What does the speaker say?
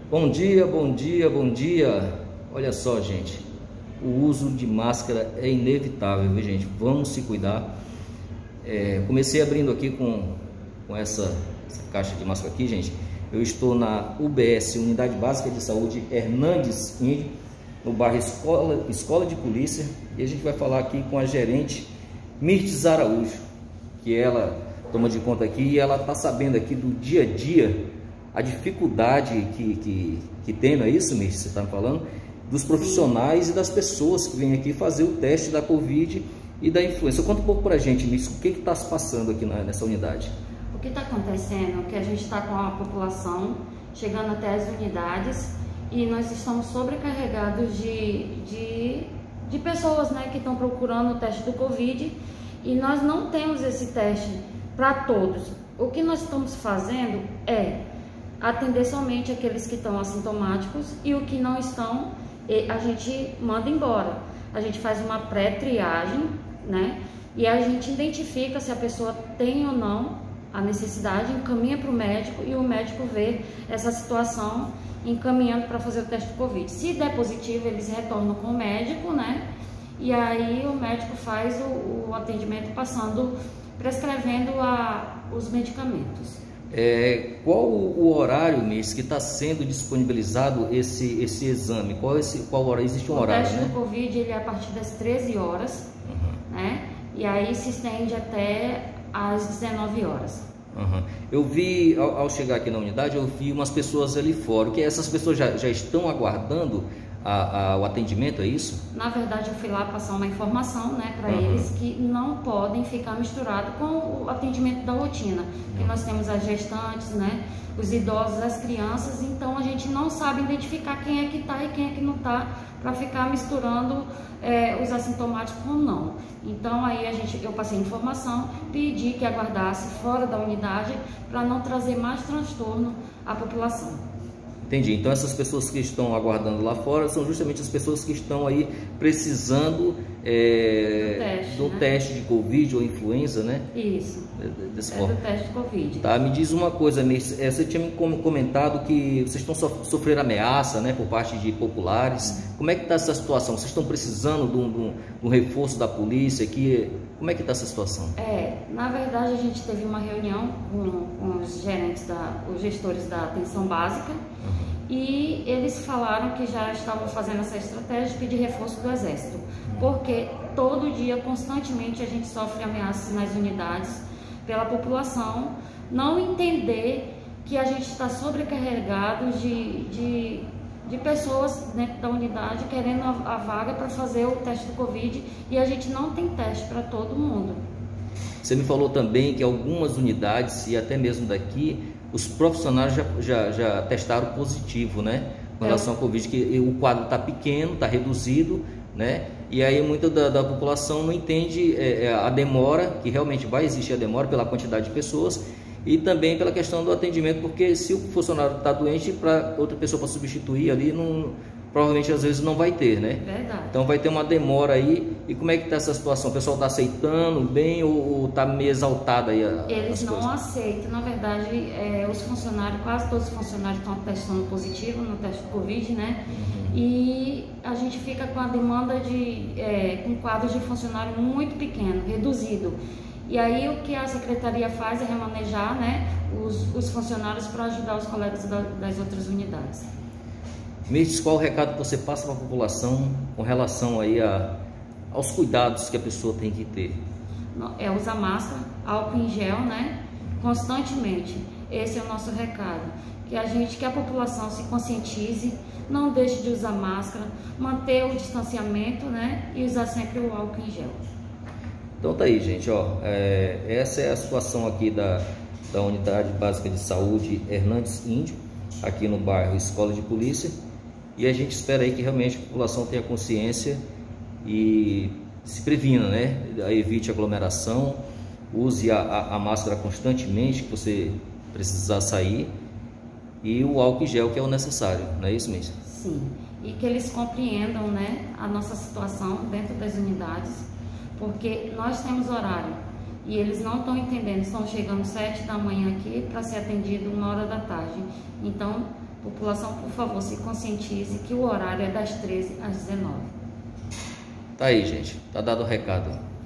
Bom dia, bom dia, bom dia. Olha só, gente, o uso de máscara é inevitável, viu, gente? Vamos se cuidar. Comecei abrindo aqui com essa caixa de máscara aqui, gente. Eu estou na UBS, Unidade Básica de Saúde Hernandes Índio, no bairro Escola de Polícia, e a gente vai falar aqui com a gerente Mirtes Araújo, que ela toma de conta aqui e ela está sabendo aqui do dia a dia, a dificuldade que tem, não é isso, Mirtes, você está me falando? Dos profissionais e das pessoas que vêm aqui fazer o teste da Covid e da influenza. Conta um pouco para a gente, Mirtes, o que está se passando aqui nessa unidade? O que está acontecendo é que a gente está com a população chegando até as unidades e nós estamos sobrecarregados de pessoas, né, que estão procurando o teste do Covid e nós não temos esse teste para todos. O que nós estamos fazendo é atender somente aqueles que estão assintomáticos e o que não estão, a gente manda embora. A gente faz uma pré-triagem, né, e a gente identifica se a pessoa tem ou não a necessidade, encaminha para o médico e o médico vê essa situação encaminhando para fazer o teste do Covid. Se der positivo, eles retornam com o médico, né? E aí o médico faz o atendimento prescrevendo os medicamentos. Qual o horário, Mirtes, que está sendo disponibilizado esse exame? Qual horário? Existe um horário, né? O teste do Covid ele é a partir das 13 horas, né? E aí se estende até às 19 horas. Eu vi, ao chegar aqui na unidade, eu vi umas pessoas ali fora. Que essas pessoas já estão aguardando o atendimento, é isso? Na verdade, eu fui lá passar uma informação, né, para eles que não podem ficar misturado com o atendimento da rotina. Que nós temos as gestantes, né, os idosos, as crianças, então a gente não sabe identificar quem é que está e quem é que não está, para ficar misturando os assintomáticos com não. Então aí eu passei informação, pedi que aguardasse fora da unidade para não trazer mais transtorno à população. Entendi. Então essas pessoas que estão aguardando lá fora são justamente as pessoas que estão aí precisando do teste de Covid ou influenza, né? Isso. Do teste de Covid. Tá, me diz uma coisa, Mirtes, você tinha me comentado que vocês estão sofrendo ameaça, né, por parte de populares. Como é que está essa situação? Vocês estão precisando de um reforço da polícia aqui? Como é que está essa situação? Na verdade a gente teve uma reunião com os gerentes, os gestores da atenção básica, e eles falaram que já estavam fazendo essa estratégia de pedir reforço do Exército, porque todo dia, constantemente, a gente sofre ameaças nas unidades pela população não entender que a gente está sobrecarregado de pessoas dentro da unidade querendo a vaga para fazer o teste do Covid e a gente não tem teste para todo mundo. Você me falou também que algumas unidades e até mesmo daqui, os profissionais já testaram positivo, né? Com relação ao Covid, que o quadro está pequeno, está reduzido, né? E aí muita da população não entende a demora, que realmente vai existir a demora pela quantidade de pessoas e também pela questão do atendimento, porque se o funcionário está doente, para outra pessoa para substituir ali, provavelmente às vezes não vai ter, né? Verdade. Então vai ter uma demora aí. E como é que está essa situação? O pessoal está aceitando bem ou está meio exaltado aí? Eles não aceitam. Na verdade, os funcionários, quase todos os funcionários estão testando positivo no teste do Covid, né? E a gente fica com a demanda com quadros de funcionário muito pequeno, reduzido. E aí o que a secretaria faz é remanejar, né, os funcionários para ajudar os colegas das outras unidades. Mirtes, qual o recado que você passa para a população com relação aí aos cuidados que a pessoa tem que ter? Usar máscara, álcool em gel, né, constantemente. Esse é o nosso recado. Que a população se conscientize, não deixe de usar máscara, manter o distanciamento, né, e usar sempre o álcool em gel. Então tá aí, gente, ó, essa é a situação aqui da Unidade Básica de Saúde Hernandes Índio, aqui no bairro Escola de Polícia, e a gente espera aí que realmente a população tenha consciência e se previna, né, evite aglomeração, use a máscara constantemente que você precisar sair e o álcool em gel, que é o necessário, não é isso mesmo? Sim, e que eles compreendam, né, a nossa situação dentro das unidades, porque nós temos horário e eles não estão entendendo, estão chegando 7 da manhã aqui para ser atendido 1 hora da tarde. Então, População, por favor, se conscientize que o horário é das 13 às 19. Tá aí, gente. Tá dado o recado.